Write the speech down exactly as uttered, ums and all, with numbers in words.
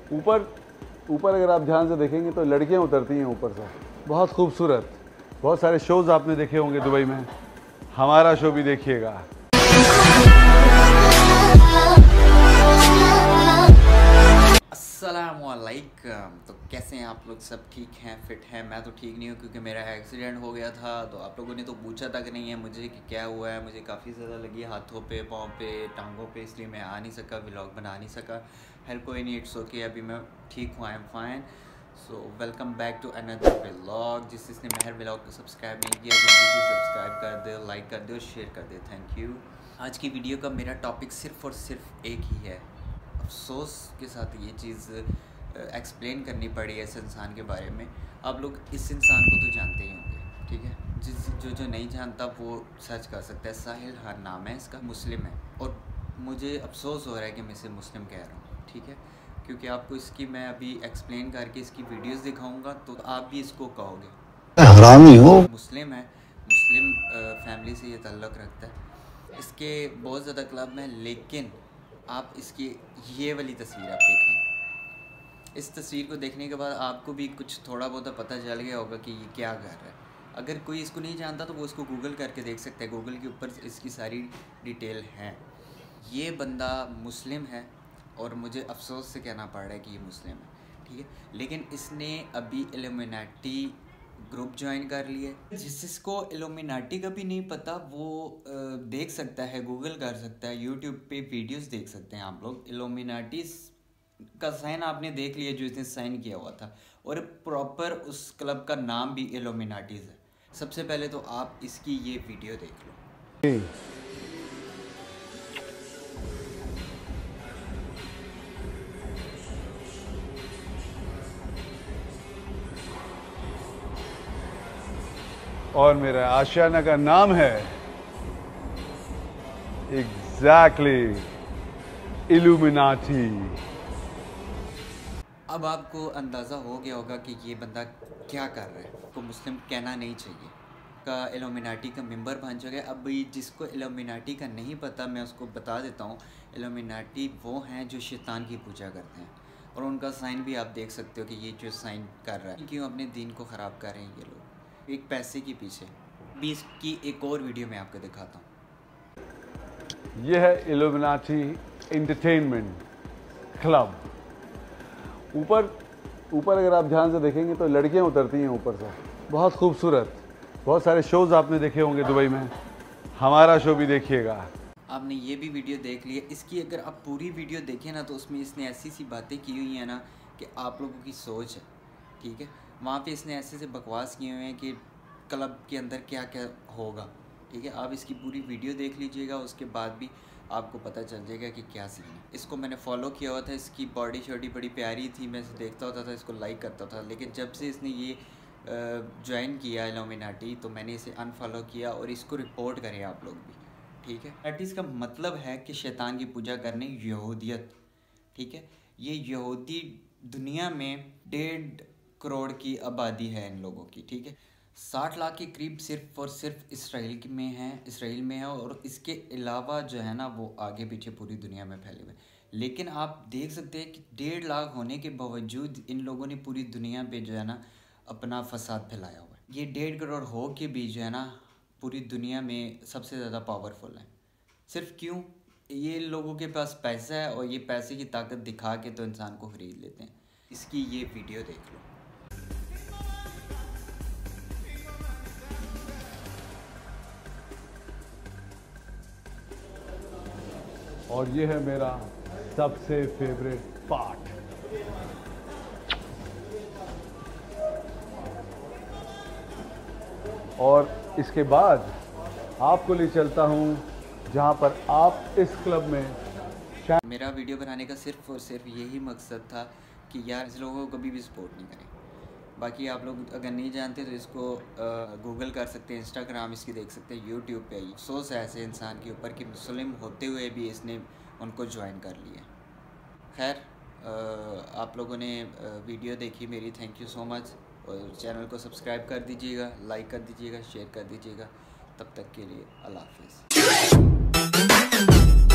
ऊपर ऊपर अगर आप ध्यान से देखेंगे तो लड़कियां उतरती हैं ऊपर से, बहुत खूबसूरत। बहुत सारे शोज़ आपने देखे होंगे दुबई में, हमारा शो भी देखिएगा। अस्सलामुअलैकुम। तो कैसे हैं आप लोग? सब ठीक हैं, फिट हैं? मैं तो ठीक नहीं हूँ क्योंकि मेरा एक्सीडेंट हो गया था। तो आप लोगों ने तो पूछा तक नहीं है मुझे कि क्या हुआ है। मुझे काफ़ी ज़्यादा लगी हाथों पे, पाँव पे, टांगों पे, इसलिए मैं आ नहीं सका, व्लॉग बना नहीं सका। हेल्प कोई नहीं, इट्स ओके, अभी मैं ठीक हूँ, I am fine. So welcome back to another vlog. जिस जिसने मेहर व्लॉग को सब्सक्राइब नहीं किया जल्दी से सब्सक्राइब कर दे, लाइक कर दे और शेयर कर दे, थैंक यू। आज की वीडियो का मेरा टॉपिक सिर्फ़ और सिर्फ एक ही है। अफसोस के साथ ये चीज़ एक्सप्लेन करनी पड़ी है इस इंसान के बारे में। आप लोग इस इंसान को तो जानते ही होंगे, ठीक है? जिस जो जो नहीं जानता वो सर्च कर सकता है। साहिल खान नाम है इसका, मुस्लिम है। और मुझे अफसोस हो रहा है कि मैं इसे मुस्लिम कह रहा हूँ, ठीक है? क्योंकि आपको इसकी मैं अभी एक्सप्लेन करके इसकी वीडियोस दिखाऊंगा तो आप भी इसको कहोगे हरामी हो। मुस्लिम है, मुस्लिम फैमिली से ये ताल्लुक़ रखता है। इसके बहुत ज़्यादा क्लब हैं, लेकिन आप इसकी ये वाली तस्वीर आप देखें। इस तस्वीर को देखने के बाद आपको भी कुछ थोड़ा बहुत पता चल गया होगा कि ये क्या कर रहा है। अगर कोई इसको नहीं जानता तो वो इसको गूगल करके देख सकता है। गूगल के ऊपर इसकी सारी डिटेल हैं। ये बंदा मुस्लिम है और मुझे अफसोस से कहना पड़ रहा है कि ये मुस्लिम है, ठीक है? लेकिन इसने अभी इल्यूमिनाटी ग्रुप ज्वाइन कर लिए। जिस जिसको इल्यूमिनाटी का भी नहीं पता वो देख सकता है, गूगल कर सकता है, यूट्यूब पे वीडियोस देख सकते हैं आप लोग। इल्यूमिनाटी का साइन आपने देख लिया जो इसने साइन किया हुआ था, और प्रॉपर उस क्लब का नाम भी इल्यूमिनाटीज़ है। सबसे पहले तो आप इसकी ये वीडियो देख लो। और मेरा आशियाना का नाम है एग्जैक्टली इल्यूमिनाटी। अब आपको अंदाज़ा हो गया होगा कि ये बंदा क्या कर रहा है। को मुस्लिम कहना नहीं चाहिए, का इल्यूमिनाटी का मेंबर बन चुका है। अब जिसको इल्यूमिनाटी का नहीं पता मैं उसको बता देता हूँ। इल्यूमिनाटी वो हैं जो शैतान की पूजा करते हैं, और उनका साइन भी आप देख सकते हो कि ये जो साइन कर रहा है। क्यों अपने दीन को ख़राब कर रहे हैं ये लोग एक पैसे के पीछे। भी इसकी एक और वीडियो मैं आपको दिखाता हूँ। यह है इल्यूमिनाटी एंटरटेनमेंट क्लब। ऊपर ऊपर अगर आप ध्यान से देखेंगे तो लड़कियां उतरती हैं ऊपर से, बहुत खूबसूरत। बहुत सारे शोज़ आपने देखे होंगे दुबई में, हमारा शो भी देखिएगा। आपने ये भी वीडियो देख लिया। इसकी अगर आप पूरी वीडियो देखें ना तो उसमें इसने ऐसी सी बातें की हुई हैं ना कि आप लोगों की सोच है, ठीक है? वहाँ पे इसने ऐसे से बकवास किए हुए हैं कि क्लब के अंदर क्या क्या होगा, ठीक है? आप इसकी पूरी वीडियो देख लीजिएगा, उसके बाद भी आपको पता चल जाएगा कि क्या सीन है। इसको मैंने फॉलो किया हुआ था, इसकी बॉडी शॉडी बड़ी प्यारी थी, मैं इसे देखता होता था, इसको लाइक करता था। लेकिन जब से इसने ये ज्वाइन किया इल्यूमिनाटी तो मैंने इसे अनफॉलो किया, और इसको रिपोर्ट करें आप लोग भी, ठीक है? इल्यूमिनाटी का मतलब है कि शैतान की पूजा करने, यहूदियत, ठीक है? ये यहूदी दुनिया में डेढ़ करोड़ की आबादी है इन लोगों की, ठीक है? साठ लाख के करीब सिर्फ और सिर्फ इसराइल में है, इसराइल में है, और इसके अलावा जो है ना वो आगे पीछे पूरी दुनिया में फैले हुए। लेकिन आप देख सकते हैं कि डेढ़ लाख होने के बावजूद इन लोगों ने पूरी दुनिया पे जो है ना अपना फसाद फैलाया हुआ है। ये डेढ़ करोड़ हो के भी जो है ना पूरी दुनिया में सबसे ज़्यादा पावरफुल है। सिर्फ क्यों? ये लोगों के पास पैसा है, और ये पैसे की ताकत दिखा के तो इंसान को ख़रीद लेते हैं। इसकी ये वीडियो देख लो। और ये है मेरा सबसे फेवरेट पार्ट। और इसके बाद आपको ले चलता हूं जहां पर आप इस क्लब में। मेरा वीडियो बनाने का सिर्फ और सिर्फ यही मकसद था कि यार इस लोगों को कभी भी सपोर्ट नहीं करें। बाकी आप लोग अगर नहीं जानते तो इसको गूगल कर सकते हैं, इंस्टाग्राम इसकी देख सकते हैं, यूट्यूब पे आई। अफसोस है ऐसे इंसान के ऊपर कि मुस्लिम होते हुए भी इसने उनको ज्वाइन कर लिया। खैर, आप लोगों ने वीडियो देखी मेरी, थैंक यू सो मच। और चैनल को सब्सक्राइब कर दीजिएगा, लाइक कर दीजिएगा, शेयर कर दीजिएगा। तब तक के लिए अल्लाह हाफिज़।